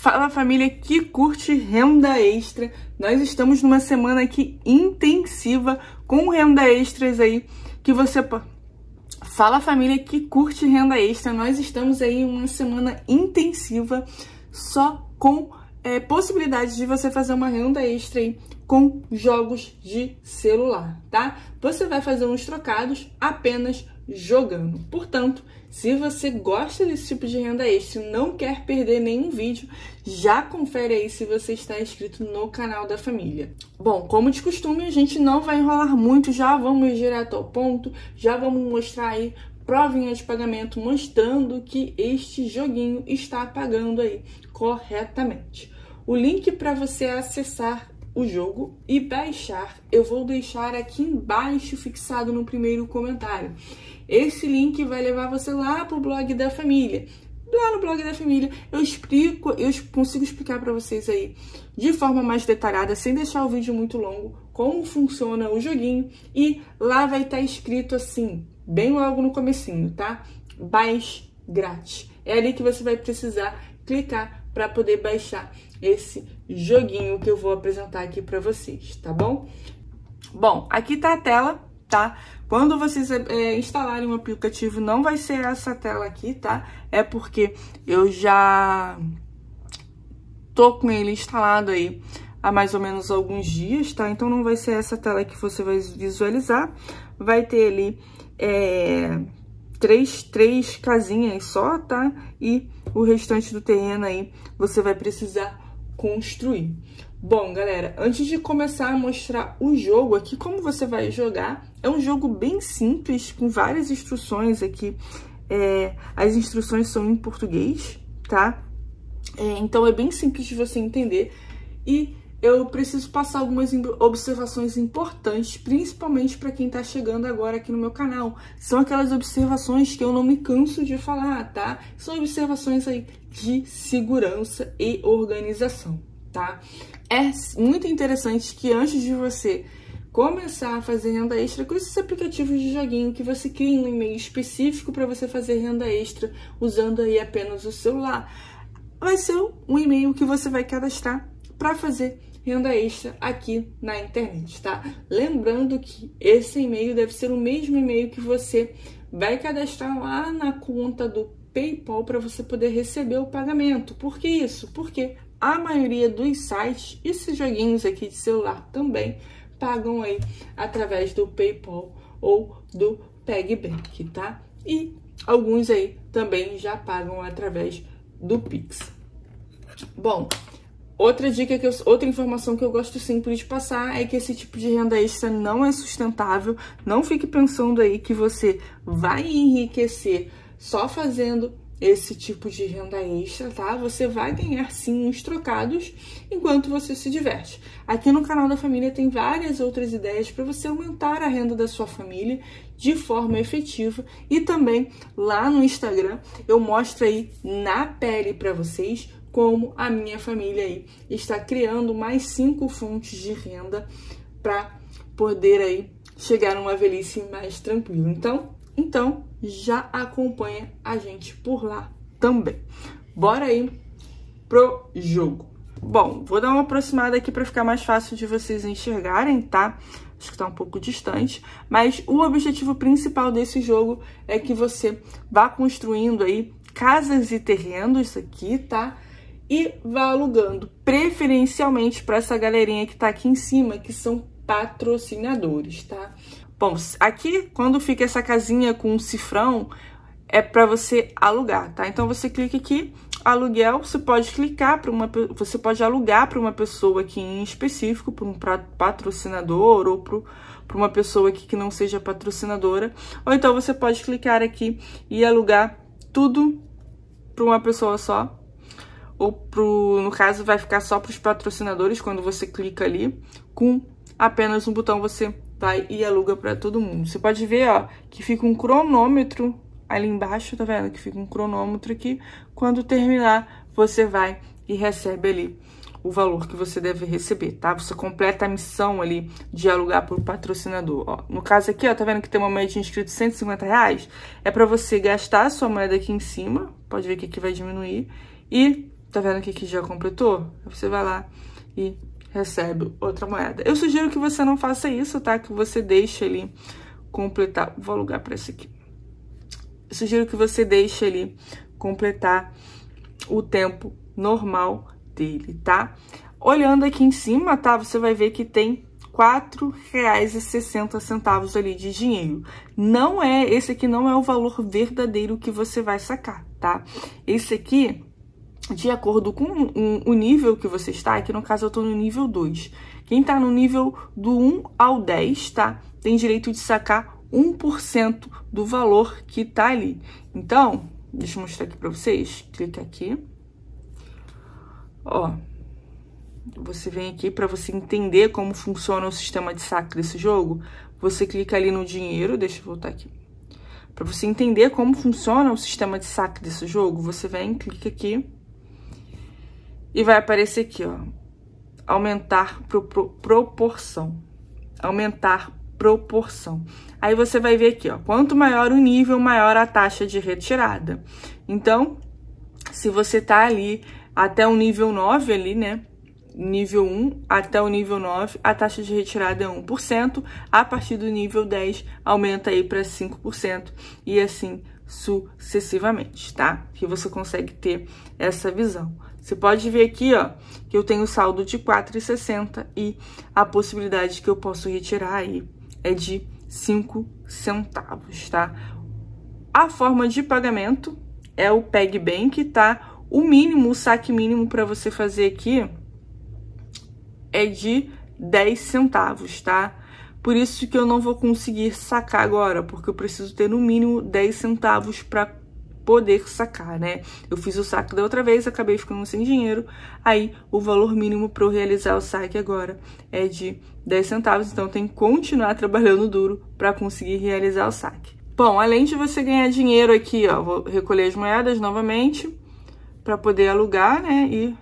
Fala, família que curte renda extra. Nós estamos numa semana aqui intensiva com renda extras aí que você... Fala, família que curte renda extra. Nós estamos aí em uma semana intensiva só com possibilidade de você fazer uma renda extra aí com jogos de celular, tá? Você vai fazer uns trocados apenas jogando. Portanto, se você gosta desse tipo de renda extra e não quer perder nenhum vídeo, já confere aí se você está inscrito no canal da família. Bom, como de costume, a gente não vai enrolar muito, já vamos direto ao ponto, já vamos mostrar aí provinha de pagamento mostrando que este joguinho está pagando aí corretamente. O link para você acessar o jogo e baixar eu vou deixar aqui embaixo fixado no primeiro comentário. Esse link vai levar você lá pro blog da família. Lá no blog da família eu consigo explicar para vocês aí de forma mais detalhada, sem deixar o vídeo muito longo, como funciona o joguinho, e lá vai estar escrito assim, bem logo no comecinho, tá? Baixe grátis. É ali que você vai precisar clicar para poder baixar esse joguinho que eu vou apresentar aqui para vocês, tá bom? Bom, aqui tá a tela, tá? Quando vocês instalarem um aplicativo, não vai ser essa tela aqui, tá? É porque eu já tô com ele instalado aí há mais ou menos alguns dias, tá? Então não vai ser essa tela que você vai visualizar. Vai ter ali três casinhas só, tá? E o restante do terreno aí você vai precisar construir. Bom, galera, antes de começar a mostrar o jogo aqui, como você vai jogar, é um jogo bem simples, com várias instruções aqui. As instruções são em português, tá? Então é bem simples de você entender. E eu preciso passar algumas observações importantes, principalmente para quem tá chegando agora aqui no meu canal. São aquelas observações que eu não me canso de falar, tá? São observações aí de segurança e organização, tá? É muito interessante que antes de você começar a fazer renda extra com esses aplicativos de joguinho, que você crie um e-mail específico para você fazer renda extra usando aí apenas o celular. Vai ser um e-mail que você vai cadastrar para fazer renda extra aqui na internet, tá? Lembrando que esse e-mail deve ser o mesmo e-mail que você vai cadastrar lá na conta do PayPal para você poder receber o pagamento. Por que isso? Porque a maioria dos sites, esses joguinhos aqui de celular também, pagam aí através do PayPal ou do PagBank, tá? E alguns aí também já pagam através do Pix. Bom, outra dica, outra informação que eu gosto sempre de passar é que esse tipo de renda extra não é sustentável. Não fique pensando aí que você vai enriquecer só fazendo esse tipo de renda extra, tá? Você vai ganhar sim uns trocados enquanto você se diverte. Aqui no canal da família tem várias outras ideias para você aumentar a renda da sua família de forma efetiva, e também lá no Instagram eu mostro aí na pele para vocês como a minha família aí está criando mais 5 fontes de renda para poder aí chegar numa velhice mais tranquila. Então já acompanha a gente por lá também. Bora aí pro jogo. Bom, vou dar uma aproximada aqui para ficar mais fácil de vocês enxergarem, tá? Acho que tá um pouco distante, mas o objetivo principal desse jogo é que você vá construindo aí casas e terrenos aqui, tá? E vá alugando, preferencialmente para essa galerinha que tá aqui em cima, que são patrocinadores, tá? Bom, aqui, quando fica essa casinha com um cifrão, é para você alugar, tá? Então, você clica aqui, aluguel, você pode clicar você pode alugar para uma pessoa aqui em específico, para um patrocinador ou para uma pessoa aqui que não seja patrocinadora. Ou então, você pode clicar aqui e alugar tudo para uma pessoa só. Ou no caso, vai ficar só para os patrocinadores quando você clica ali. Com apenas um botão, você vai e aluga para todo mundo. Você pode ver, ó, que fica um cronômetro ali embaixo, tá vendo? Que fica um cronômetro aqui. Quando terminar, você vai e recebe ali o valor que você deve receber, tá? Você completa a missão ali de alugar por patrocinador, ó. No caso aqui, ó, tá vendo que tem uma moedinha escrito R$150? É para você gastar a sua moeda aqui em cima, pode ver que aqui vai diminuir, e Tá vendo que já completou? Você vai lá e recebe outra moeda. Eu sugiro que você não faça isso, tá? Que você deixe ali completar. Vou alugar para esse aqui. Eu sugiro que você deixe ali completar o tempo normal dele, tá? Olhando aqui em cima, tá? Você vai ver que tem R$4,60 ali de dinheiro. Esse aqui não é o valor verdadeiro que você vai sacar, tá? Esse aqui, de acordo com o nível que você está, aqui no caso eu tô no nível 2. Quem tá no nível do 1 ao 10, tá? Tem direito de sacar 1% do valor que tá ali. Então, deixa eu mostrar aqui pra vocês. Clica aqui. Ó. Você vem aqui para você entender como funciona o sistema de saque desse jogo. Você clica ali no dinheiro, deixa eu voltar aqui. Para você entender como funciona o sistema de saque desse jogo, você vem, clica aqui e vai aparecer aqui, ó, aumentar proporção. Aumentar proporção. Aí você vai ver aqui, ó, quanto maior o nível, maior a taxa de retirada. Então, se você tá ali até o nível 9 ali, né? Nível 1 até o nível 9, a taxa de retirada é 1%. A partir do nível 10, aumenta aí para 5%. E assim sucessivamente, tá? Que você consegue ter essa visão. Você pode ver aqui, ó, que eu tenho saldo de R$4,60 e a possibilidade que eu posso retirar aí é de 5 centavos, tá? A forma de pagamento é o PagBank, tá? O mínimo, o saque mínimo para você fazer aqui é de 10 centavos, tá? Por isso que eu não vou conseguir sacar agora, porque eu preciso ter no mínimo 10 centavos para poder sacar, né? Eu fiz o saque da outra vez, acabei ficando sem dinheiro, aí o valor mínimo para eu realizar o saque agora é de 10 centavos, então tem que continuar trabalhando duro para conseguir realizar o saque. Bom, além de você ganhar dinheiro aqui, ó, vou recolher as moedas novamente para poder alugar, né, e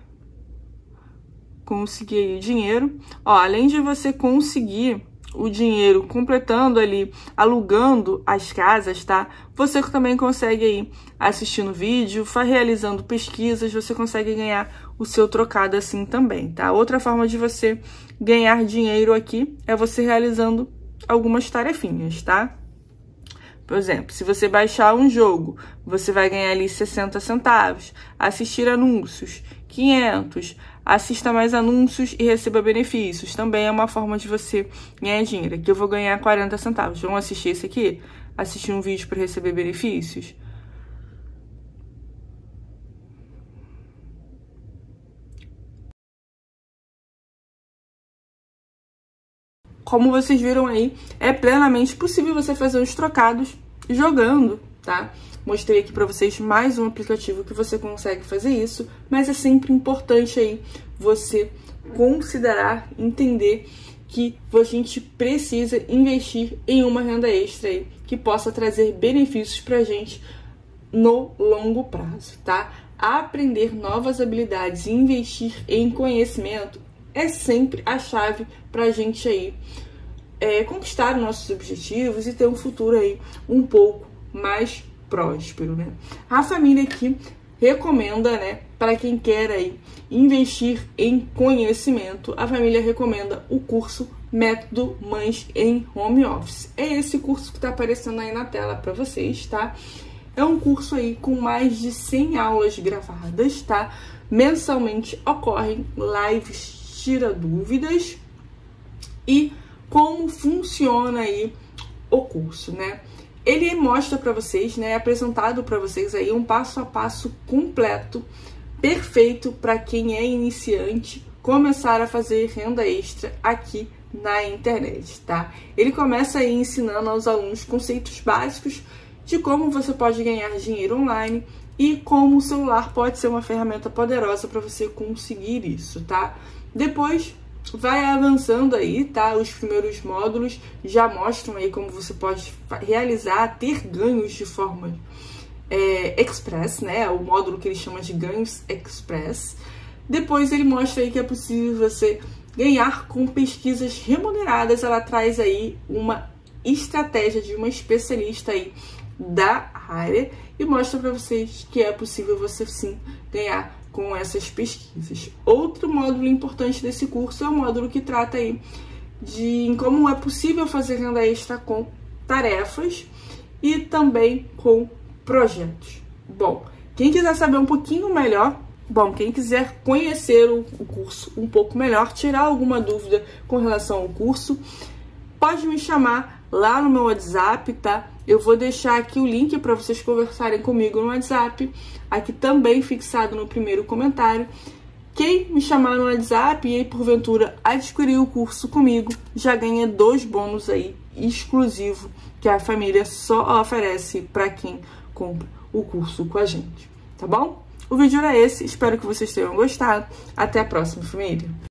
conseguir dinheiro. Ó, além de você conseguir o dinheiro completando ali, alugando as casas, tá? Você também consegue aí, assistindo vídeo, realizando pesquisas, você consegue ganhar o seu trocado assim também, tá? Outra forma de você ganhar dinheiro aqui é você realizando algumas tarefinhas, tá? Por exemplo, se você baixar um jogo, você vai ganhar ali 60 centavos, assistir anúncios, 500, assista mais anúncios e receba benefícios. Também é uma forma de você ganhar dinheiro. Aqui eu vou ganhar 40 centavos. Vamos assistir esse aqui? Assistir um vídeo para receber benefícios? Como vocês viram aí, é plenamente possível você fazer os trocados jogando, tá? Mostrei aqui para vocês mais um aplicativo que você consegue fazer isso, mas é sempre importante aí você considerar, entender que a gente precisa investir em uma renda extra aí que possa trazer benefícios pra gente no longo prazo, tá? Aprender novas habilidades e investir em conhecimento é sempre a chave pra gente aí conquistar nossos objetivos e ter um futuro aí um pouco mais próspero, né? A família aqui recomenda, né, para quem quer aí investir em conhecimento, a família recomenda o curso Método Mães em Home Office. É esse curso que tá aparecendo aí na tela para vocês, tá? É um curso aí com mais de 100 aulas gravadas, tá? Mensalmente ocorrem lives tira dúvidas e como funciona aí o curso, né? Ele mostra para vocês, né, apresentado para vocês aí um passo a passo completo, perfeito para quem é iniciante começar a fazer renda extra aqui na internet, tá? Ele começa aí ensinando aos alunos conceitos básicos de como você pode ganhar dinheiro online e como o celular pode ser uma ferramenta poderosa para você conseguir isso, tá? Depois vai avançando aí, tá? Os primeiros módulos já mostram aí como você pode realizar, ter ganhos de forma express, né? O módulo que ele chama de ganhos express. Depois ele mostra aí que é possível você ganhar com pesquisas remuneradas. Ela traz aí uma estratégia de uma especialista aí da área e mostra para vocês que é possível você sim ganhar com essas pesquisas. Outro módulo importante desse curso é o módulo que trata aí de como é possível fazer renda extra com tarefas e também com projetos. Bom, quem quiser saber um pouquinho melhor, quem quiser conhecer o curso um pouco melhor, tirar alguma dúvida com relação ao curso, pode me chamar lá no meu WhatsApp, tá? Eu vou deixar aqui o link para vocês conversarem comigo no WhatsApp, aqui também fixado no primeiro comentário. Quem me chamar no WhatsApp e aí, porventura, adquirir o curso comigo, já ganha 2 bônus aí exclusivo que a família só oferece para quem compra o curso com a gente, tá bom? O vídeo era esse, espero que vocês tenham gostado. Até a próxima, família!